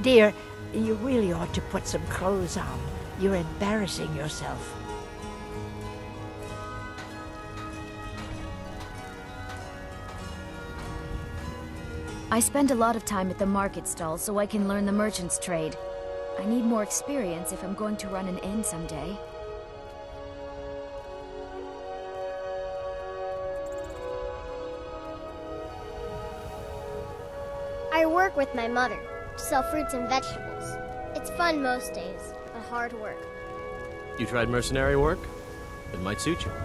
Dear, you really ought to put some clothes on. You're embarrassing yourself. I spend a lot of time at the market stall so I can learn the merchant's trade. I need more experience if I'm going to run an inn someday. I work with my mother to sell fruits and vegetables. It's fun most days, but hard work. You tried mercenary work? It might suit you.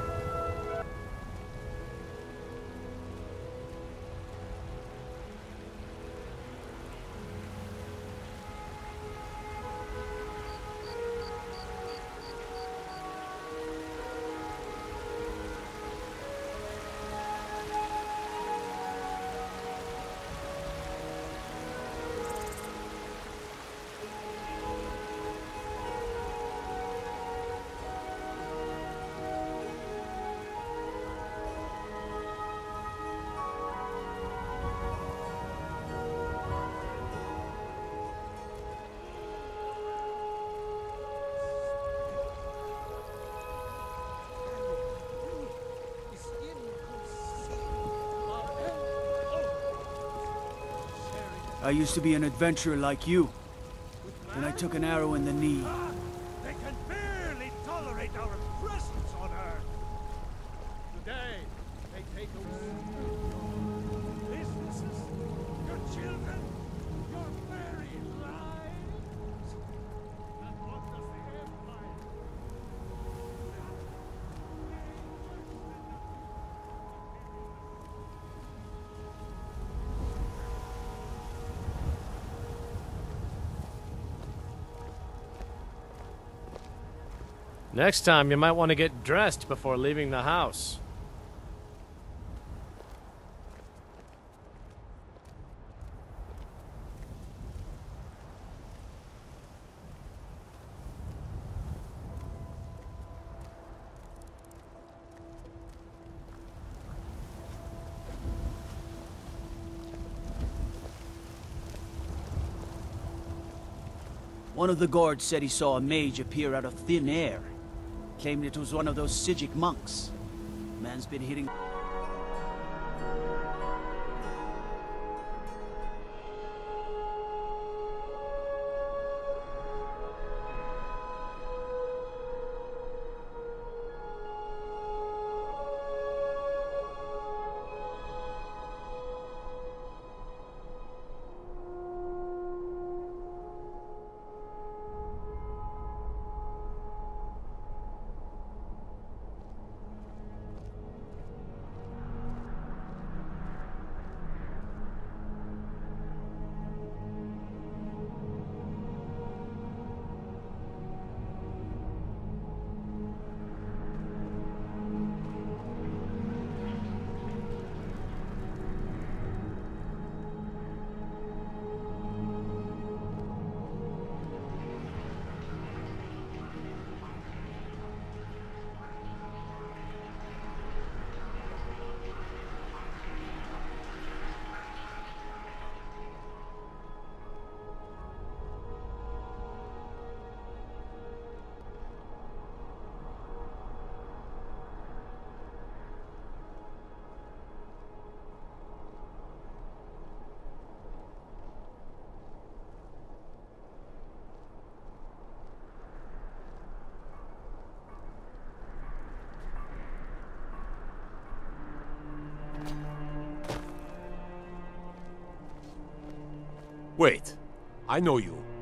I used to be an adventurer like you. Then I took an arrow in the knee. They can barely tolerate our presence on Earth. Today, they take away your businesses, your children, your very lives. And what does the Empire? Next time, you might want to get dressed before leaving the house. One of the guards said he saw a mage appear out of thin air. Claimed it was one of those Sijic monks. Man's been hitting... Wait, I know you.